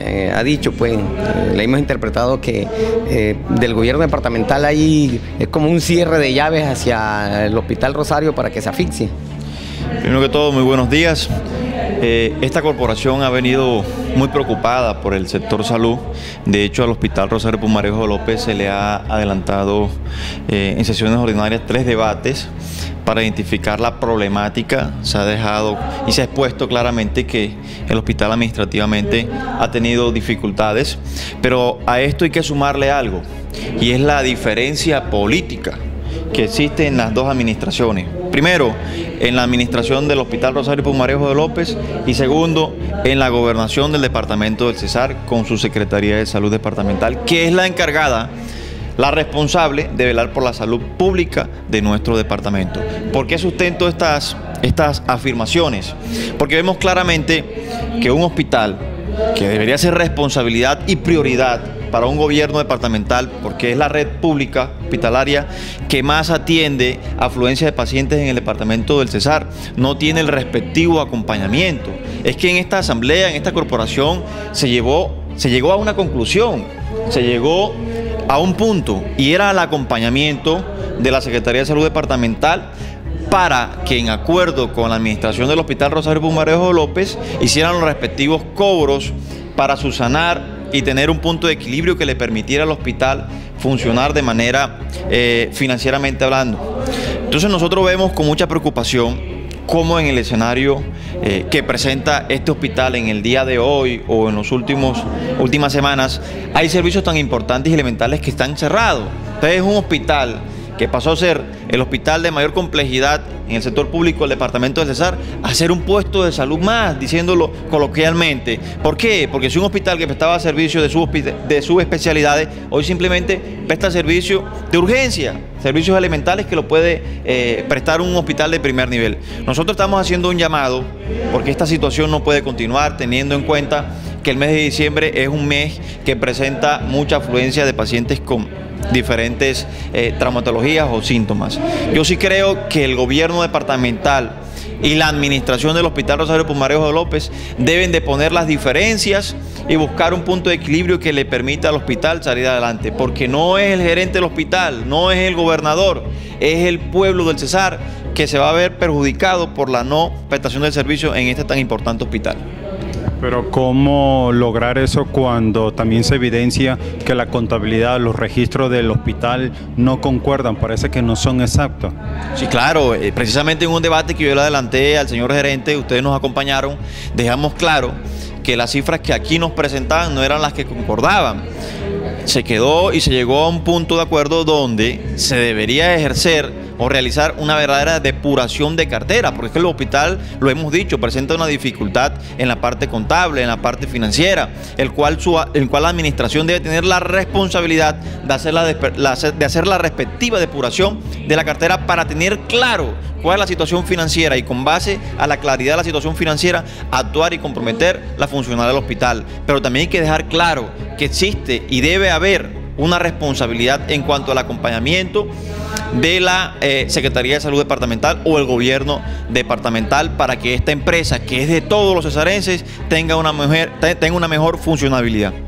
ha dicho, pues le hemos interpretado que del gobierno departamental ahí es como un cierre de llaves hacia el Hospital Rosario para que se asfixie. Primero que todo, muy buenos días. Esta corporación ha venido muy preocupada por el sector salud. De hecho, al Hospital Rosario Pumarejo López se le ha adelantado en sesiones ordinarias 3 debates para identificar la problemática. Se ha dejado y se ha expuesto claramente que el hospital administrativamente ha tenido dificultades, pero a esto hay que sumarle algo, y es la diferencia política que existe en las dos administraciones. Primero, en la administración del Hospital Rosario Pumarejo de López, y segundo, en la gobernación del departamento del Cesar con su Secretaría de Salud Departamental, que es la encargada, la responsable de velar por la salud pública de nuestro departamento. ¿Por qué sustento estas afirmaciones? Porque vemos claramente que un hospital que debería ser responsabilidad y prioridad para un gobierno departamental, porque es la red pública hospitalaria que más atiende afluencia de pacientes en el departamento del Cesar, no tiene el respectivo acompañamiento. Es que en esta asamblea, en esta corporación, se llegó a una conclusión, se llegó a un punto, y era el acompañamiento de la Secretaría de Salud Departamental para que, en acuerdo con la administración del Hospital Rosario Pumarejo López, hicieran los respectivos cobros para subsanar y tener un punto de equilibrio que le permitiera al hospital funcionar de manera financieramente hablando. Entonces nosotros vemos con mucha preocupación cómo en el escenario que presenta este hospital en el día de hoy o en las últimas semanas hay servicios tan importantes y elementales que están cerrados. Entonces es un hospital que pasó a ser el hospital de mayor complejidad en el sector público del departamento del Cesar a ser un puesto de salud más, diciéndolo coloquialmente. ¿Por qué? Porque si un hospital que prestaba servicio de sus especialidades, hoy simplemente presta servicio de urgencia, servicios elementales que lo puede prestar un hospital de primer nivel. Nosotros estamos haciendo un llamado porque esta situación no puede continuar, teniendo en cuenta que el mes de diciembre es un mes que presenta mucha afluencia de pacientes con diferentes traumatologías o síntomas. Yo sí creo que el gobierno departamental y la administración del Hospital Rosario Pumarejo de López deben de poner las diferencias y buscar un punto de equilibrio que le permita al hospital salir adelante, porque no es el gerente del hospital, no es el gobernador, es el pueblo del Cesar que se va a ver perjudicado por la no prestación del servicio en este tan importante hospital. Pero ¿cómo lograr eso cuando también se evidencia que la contabilidad, los registros del hospital no concuerdan? Parece que no son exactos. Sí, claro. Precisamente en un debate que yo le adelanté al señor gerente, ustedes nos acompañaron, dejamos claro que las cifras que aquí nos presentaban no eran las que concordaban. Se quedó y se llegó a un punto de acuerdo donde se debería ejercer o realizar una verdadera depuración de cartera, porque es que el hospital, lo hemos dicho, presenta una dificultad en la parte contable, en la parte financiera, el cual la administración debe tener la responsabilidad de hacer la respectiva depuración de la cartera para tener claro cuál es la situación financiera y, con base a la claridad de la situación financiera, actuar y comprometer la funcionalidad del hospital. Pero también hay que dejar claro que existe y debe haber una responsabilidad en cuanto al acompañamiento de la Secretaría de Salud Departamental o el gobierno departamental para que esta empresa, que es de todos los cesarenses, tenga una mejor funcionabilidad.